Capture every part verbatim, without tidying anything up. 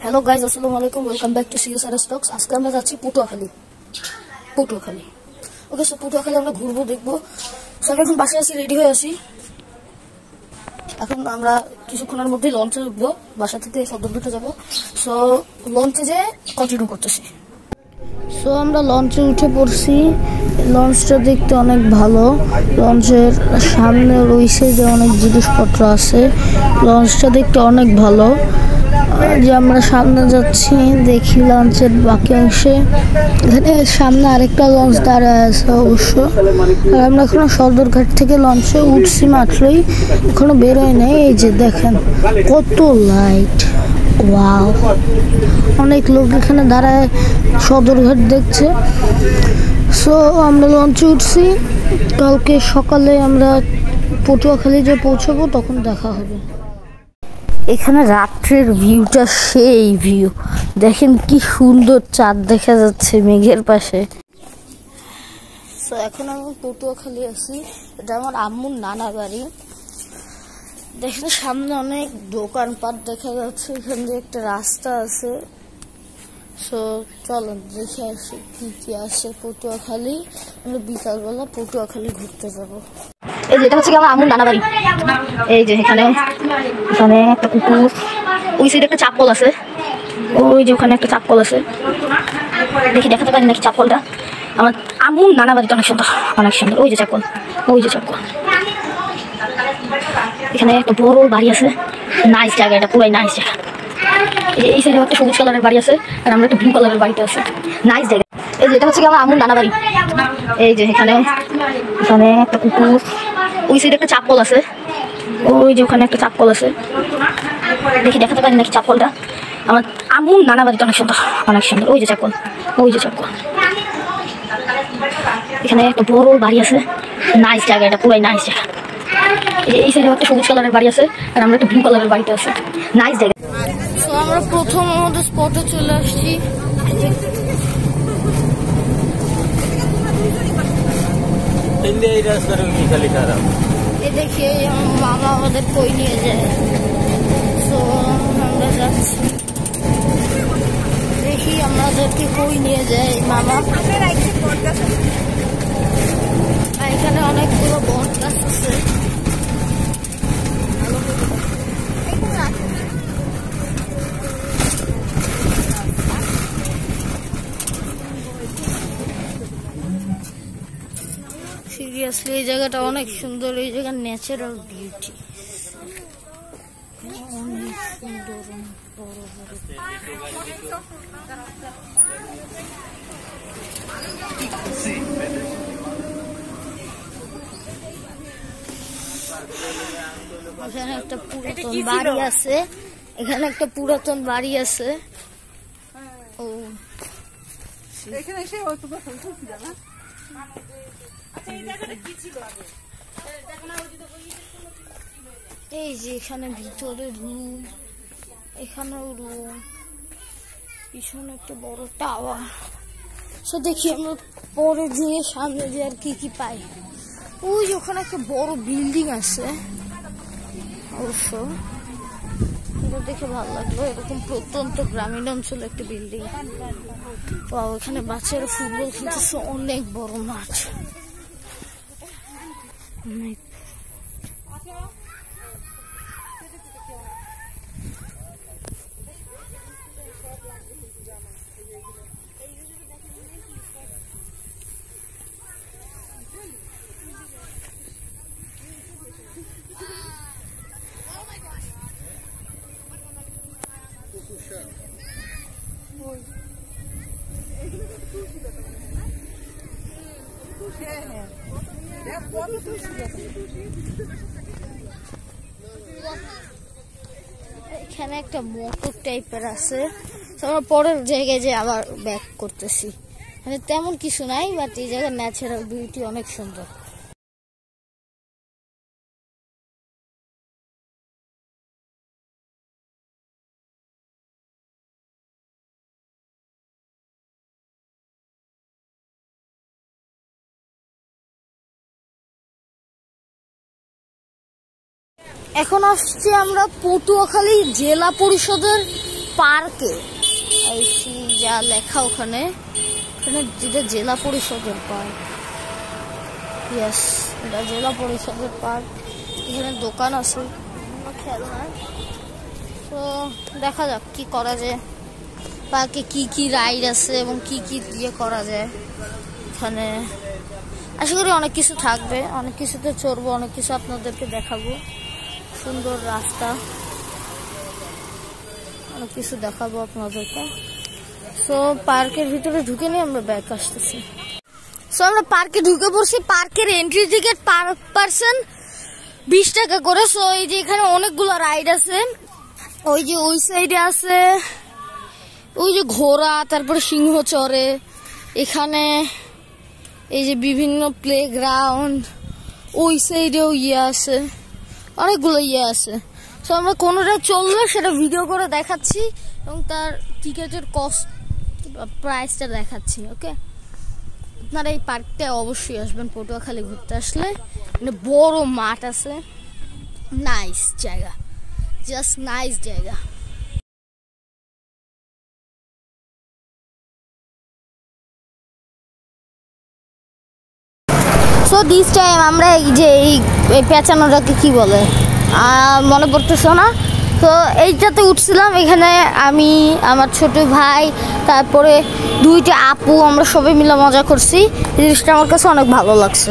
Hello guys, আসসালামু আলাইকুম। Welcome back to CSR stocks. আজকে আমরা যাচ্ছি পটুয়াখালী পটুয়াখালী ওকে, সো পটুয়াখালী আমরা ঘুরবো, দেখবো। সো এখন বাসায় আসি, রেডি হয়ে আসি। এখন আমরা কিছুক্ষণের মধ্যেই লঞ্চে উঠবো, বাসা থেকে সদরঘাটে যাবো। সো লঞ্চে যে কন্টিনিউ করতেছি। সো আমরা লঞ্চে উঠে পড়ছি। লঞ্চটা দেখতে অনেক ভালো। লঞ্চের সামনে ওই সাইডে অনেক জিনিসপত্র আছে। লঞ্চটা দেখতে অনেক ভালো। যে আমরা সামনে যাচ্ছি, দেখি লঞ্চের বাকি অংশে এখানে সামনে আরেকটা লঞ্চ দাঁড়ায় আছে অবশ্য। আর আমরা এখনো সদরঘাট থেকে লঞ্চে উঠছি মাত্রই, এখনো বেরোয় নাই। এই যে দেখেন কত লাইট, ওয়াও! অনেক লোক এখানে দাঁড়ায় সদরঘাট দেখছে। সো আমরা লঞ্চে উঠছি, কালকে সকালে আমরা পটুয়াখালী যে পৌঁছাবো তখন দেখা হবে। এখানে রাত্রের ভিউটা সেই ভিউ, দেখেন কি সুন্দর চাঁদ দেখা যাচ্ছে মেঘের পাশে। সো এখন আমি পটুয়াখালী আছি, এটা আমার আম্মুর নানা বাড়ি। দেখেন সামনে অনেক দোকানপাট দেখা যাচ্ছে, এখান দিয়ে একটা রাস্তা আছে। সো চলেন দেখে আসি কি কি আছে পটুয়াখালী। আমরা বিকালবেলা পটুয়াখালী ঘুরতে যাবো। এই যেটা হচ্ছে কি আমার আম্মুর নানা বাড়ি। এই যে এখানে এখানে একটা পুকুর, ওই সাইডে একটা চাপকল আছে, ওই যে ওখানে একটা চাপকল আছে, দেখি দেখাতে পারি নাকি চাপকলটা। আমার আম্মুর নানা বাড়িটা অনেক সুন্দর, অনেক সুন্দর। ওই যে চাপকল, ওই যে চাপকল। এখানে একটা বড় বাড়ি আছে, নাইস জায়গা, এটা পুরাই নাইস জায়গা। এই সাইডে একটা সবুজ কালারের বাড়ি আছে, আর আমরা একটা ব্লু কালারের বাড়িতে আছে, নাইস জায়গা। এই যে এটা হচ্ছে কি আমার আম্মুর নানা বাড়ি। এই যে এখানে এখানে একটা পুকুর, ওই সাইডে একটা চাপকল আছে, ওই যে ওখানে একটা চাপকল আছে, দেখি দেখাতে পারি নাকি চাপকলটা। আমার আম্মুর নানা বাড়িটা অনেক সুন্দর, অনেক সুন্দর। ওই যে চাপকল, ওই যে চাপকল। এখানে একটা বড় বাড়ি আছে, নাইস জায়গা, এটা পুরাই নাইস জায়গা। এই সাইডে একটা সবুজ কালারের বাড়ি আছে, আর আমরা একটা ব্লু কালারের বাড়িতে আছে, নাইস জায়গা। তো আমরা প্রথম আমাদের স্পটে চলে আসছি। দেখি মামা আমাদের কই নিয়ে যায়। তো আমরা যাচ্ছি, দেখি আমাদেরকে কই নিয়ে যায় মামা। এখানে অনেকগুলো বট গাছ আছে। সিরিয়াসলি এই জায়গাটা অনেক সুন্দর, এই জায়গার ন্যাচারাল বিউটি অনেক সুন্দর। বড় বড় এখানে একটা পুরাতন বাড়ি আছে, এখানে একটা পুরাতন বাড়ি আছে। ও এখানে এসে এই যে এখানে ভিতরে রুম, এখানেও রুম, পিছনে একটা বড় টাওয়ার। সো দেখি আমরা পরে যেয়ে সামনে যে আর কি কি পাই। ওই যে ওখানে একটা বড় বিল্ডিং আছে অবশ্য, এটা দেখে ভালো লাগলো। এরকম প্রত্যন্ত গ্রামীণ অঞ্চলে একটা বিল্ডিং। ওখানে বাচ্চারা ফুটবল খেলতেছে, অনেক বড় মাঠ। এখানে একটা মোটর টাইপের আছে। আমরা পরের জায়গায় যে আবার ব্যাক করতেছি, মানে তেমন কিছু নাই, বাট এই জায়গার ন্যাচারাল বিউটি অনেক সুন্দর। এখন আসছি আমরা পটুয়াখালী জেলা পরিষদের পার্কে, যা লেখা ওখানে, এখানে যেটা জেলা পরিষদের পার্ক। ইয়েস, এটা জেলা পরিষদের পার্ক। এখানে দোকান আছে খেলনার। তো দেখা যাক কি করা যায়, পার্কে কি কি রাইড আছে এবং কি কি দিয়ে করা যায়। এখানে আশা করি অনেক কিছু থাকবে, অনেক কিছুতে চড়বো, অনেক কিছু আপনাদেরকে দেখাবো। সুন্দর রাস্তা, অনেক কিছু দেখাবো আপনাদেরকে। সো পার্কের ভিতরে ঢুকে নিয়ে আমরা ব্যাক আসতেছি। সো আমরা পার্কে ঢুকে পড়ছি। পার্কের এন্ট্রি টিকিট পার পার্সন বিশ টাকা করে। সো এই যে এখানে অনেকগুলো রাইড আছে, ওই যে ওই সাইডে আছে ওই যে ঘোড়া, তারপরে সিংহ চড়ে। এখানে এই যে বিভিন্ন প্লে গ্রাউন্ড, ওই সাইডেও ইয়ে আছে, অনেকগুলো ইয়ে আছে। সো আমরা কোনোটা চললে সেটা ভিডিও করে দেখাচ্ছি এবং তার টিকিটের কস্ট প্রাইসটা দেখাচ্ছি। ওকে, আপনারা এই পার্কটায় অবশ্যই আসবেন পটুয়াখালী ঘুরতে আসলে। মানে বড় মাঠ আছে, নাইস জায়গা, জাস্ট নাইস জায়গা। সো দিস টাইম আমরা এই যে এই পেঁচানোটাকে কি বলে মনে পড়তেছে না। তো এইটাতে উঠছিলাম, এখানে আমি, আমার ছোট ভাই, তারপরে দুইটা আপু, আমরা সবাই মিলে মজা করছি। এই জিনিসটা আমার কাছে অনেক ভালো লাগছে।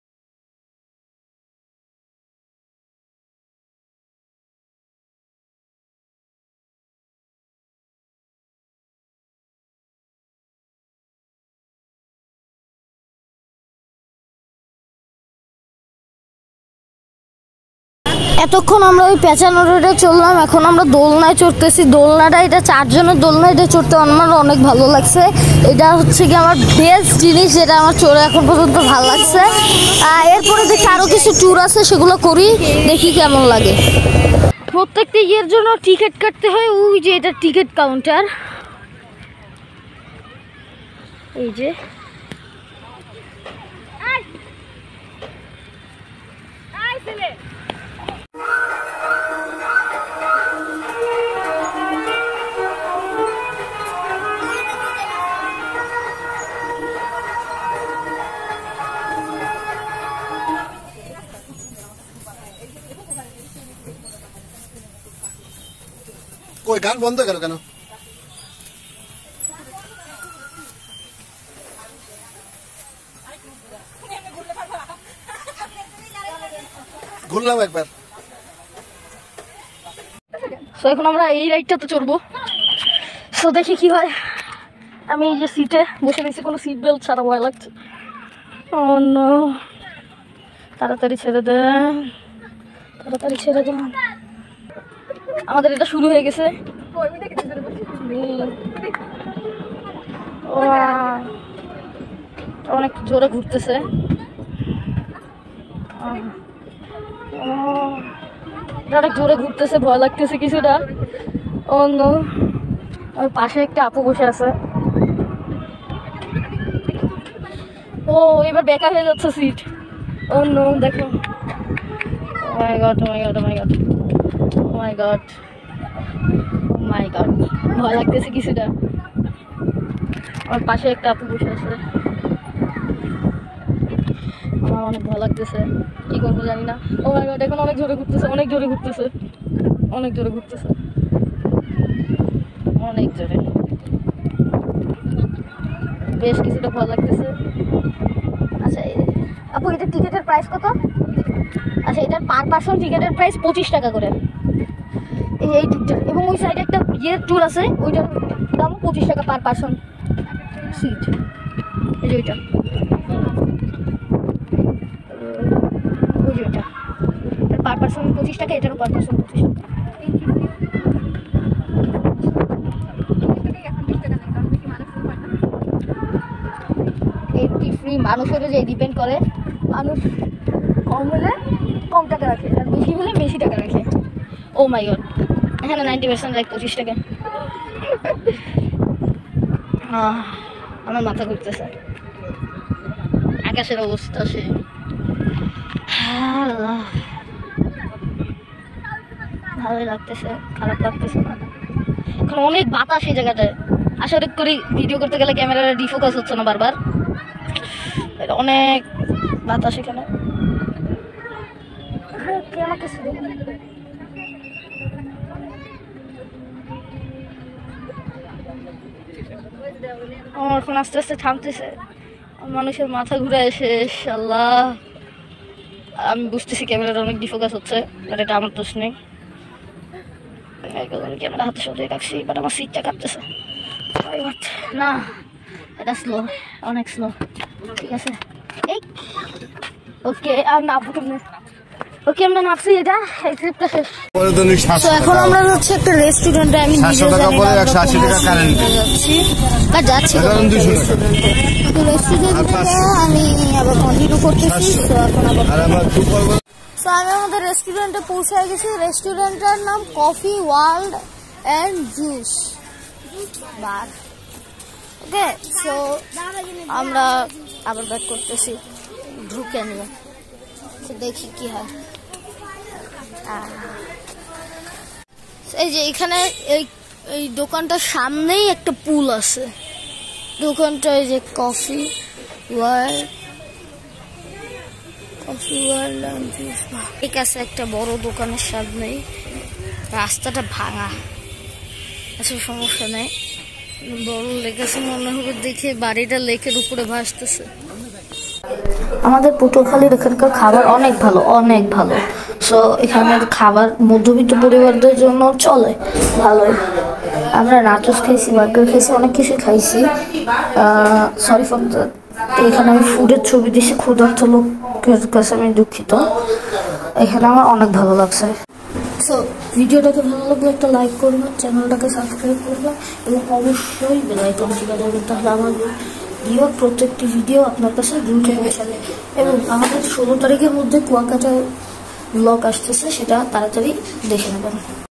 এতক্ষণ আমরা ওই পেঁচানো রোডে চললাম, এখন আমরা দোলনায় চড়তেছি। দোলনাটা, এটা চারজনের দোলনা, এটা চড়তে আমার অনেক ভালো লাগছে। এটা হচ্ছে কি আমার বেস্ট জিনিস, যেটা আমার চড়ে এখন পর্যন্ত ভালো লাগছে। এরপরে দেখি আরও কিছু ট্যুর আছে, সেগুলো করি, দেখি কেমন লাগে। প্রত্যেকটা ইয়ের জন্য টিকিট কাটতে হয়। ওই যে এটা টিকিট কাউন্টার, এই যে কই গান বন্ধ করো কেন? ঘুরলাম একবার। সো এখন আমরা এই রাইডটাতে চড়বো। সো দেখি কি হয়। আমি এই যে সিটে বসে রয়েছি, কোনো সিট বেল্ট ছাড়া, ভয় লাগছে। ও নো, তাড়াতাড়ি ছেড়ে দেন, তাড়াতাড়ি ছেড়ে দেন। আমাদের এটা শুরু হয়ে গেছে। অনেক জোরে ঘুরতেছে। অনেক জোরে ঘুরতেছে, ভয় লাগতেছে কিছুটা। অন্য ওর পাশে একটা আপু বসে আছে। ও এবার বেকার হয়ে যাচ্ছে সিট। অন্য দেখো, oh my god, oh my god, oh my god, oh my god, oh my god, ভয় লাগতেছে কিছুটা। ওর পাশে একটা আপু বসে আছে, আমার অনেক ভয় লাগতেছে, কি করবো জানি না। ও মাই গড, এখন অনেক জোরে ঘুরতেছে, অনেক জোরে ঘুরতেছে, অনেক জোরে ঘুরতেছে, অনেক জোরে, বেশ কিছুটা ভয় লাগতেছে। আচ্ছা আপু, এটার টিকিটের প্রাইস কত? আচ্ছা, এটার পার পার্সন টিকিটের প্রাইস পঁচিশ টাকা করে, এই ট্যুরটার। এবং ওই সাইডে একটা ইয়ের ট্যুর আছে, ওইটার দাম পঁচিশ টাকা পার পার্সন সিট। এই যে ওইটা, ওই যে ওইটা পার পার্সন পঁচিশ টাকা, এটারও পার পার্সন পঁচিশ টাকা। এন্ট্রি ফ্রি, মানুষের যে ডিপেন্ড করে, মানুষ কম হলে কম টাকা রাখে, আর বেশি হলে বেশি টাকা রাখে। ও মাই গড, এখানে নাইনটি পার্সেন্ট লাইক পঁচিশ টাকা। আমার মাথা ঘুরতেছে, আকাশের অবস্থা সে, ভালোই লাগতেছে, খারাপ লাগতেছে না। এখন অনেক বাতাস এই জায়গাটায়। আশা করি ভিডিও করতে গেলে ক্যামেরাটা ডিফোকাস হচ্ছে না বারবার, অনেক বাতাস এখানে। আমার এখন আস্তে আস্তে থামতেছে, মানুষের মাথা ঘুরে এসে আল্লাহ। আমি বুঝতেছি ক্যামেরাটা অনেক ডিফোকাস হচ্ছে, বাট এটা আমার দোষ নেই। ক্যামেরা হাতে সরিয়ে রাখছি, বাট আমার সিটটা কাঁপতেছে না। এটা স্লো, অনেক স্লো। ঠিক আছে, এই ওকে। আর নামবো কেমনে? ওকে আমরা নামছি, এটা ট্রিপটা শেষ। তো এখন আমরা যাচ্ছি একটা রেস্টুরেন্টে। আমি নিজেও জানি না আমরা যাচ্ছি বা যাচ্ছি তো রেস্টুরেন্টে। আমি আবার কন্টিনিউ করতেছি। তো এখন আবার তো আমি আমাদের রেস্টুরেন্টে পৌঁছে গেছি। রেস্টুরেন্টের নাম coffee world and juice bar. Okay, so আমরা আবার ব্যাক করতেছি, ঢুকে নিয়ে দেখি কি হয়। এই যে এখানে এই এই দোকানটার সামনেই একটা পুল আছে। দোকানটা এই যে coffee world coffee world and juice bar. ঠিক আছে, একটা বড় দোকানের সামনেই। রাস্তাটা ভাঙা, আচ্ছা সমস্যা নেই। বড় লেগেছে মনে হবে দেখে, বাড়িটা লেকের উপরে ভাসতেছে। আমাদের পটুয়াখালীর এখানকার খাবার অনেক ভালো, অনেক ভালো। সো এখানের খাবার মধ্যবিত্ত পরিবারদের জন্য চলে ভালোই। আমরা নাচস খাইছি, বার্গার খাইছি, অনেক কিছু খাইছি। Sorry for that. এখানে আমি ফুডের ছবি দিয়েছি, ক্ষুধার্ত লোকের কাছে আমি দুঃখিত। এখানে আমার অনেক ভালো লাগছে। সো ভিডিওটাকে ভালো লাগলে একটা লাইক করবেন, চ্যানেলটাকে সাবস্ক্রাইব করবেন এবং অবশ্যই বেল আইকন টিপে দেবেন। তাহলে আমার ভিডিও প্রত্যেকটি ভিডিও আপনার কাছে দ্রুত পৌঁছাবে। এবং আমাদের ষোলো তারিখের মধ্যে কুয়াকাটা ব্লগ আসতেছে, সেটা তাড়াতাড়ি দেখে নেবেন।